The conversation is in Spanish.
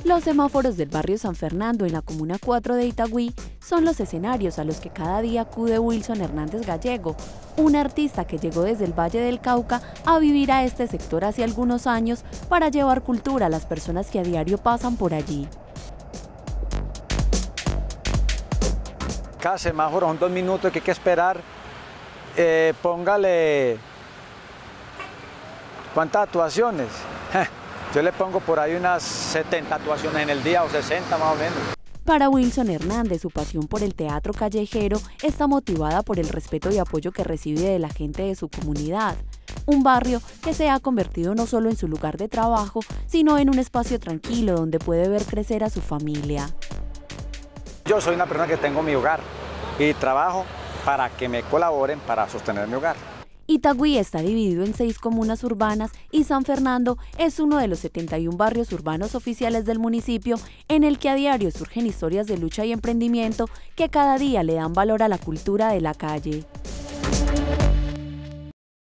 Los semáforos del barrio San Fernando en la Comuna 4 de Itagüí son los escenarios a los que cada día acude Wilson Hernández Gallego, un artista que llegó desde el Valle del Cauca a vivir a este sector hace algunos años para llevar cultura a las personas que a diario pasan por allí. Cada semáforo son 2 minutos que hay que esperar. Póngale, ¿cuántas actuaciones? Yo le pongo por ahí unas 70 actuaciones en el día o 60 más o menos. Para Wilson Hernández, su pasión por el teatro callejero está motivada por el respeto y apoyo que recibe de la gente de su comunidad. Un barrio que se ha convertido no solo en su lugar de trabajo, sino en un espacio tranquilo donde puede ver crecer a su familia. Yo soy una persona que tengo mi hogar y trabajo para que me colaboren para sostener mi hogar. Itagüí está dividido en 6 comunas urbanas y San Fernando es uno de los 71 barrios urbanos oficiales del municipio en el que a diario surgen historias de lucha y emprendimiento que cada día le dan valor a la cultura de la calle.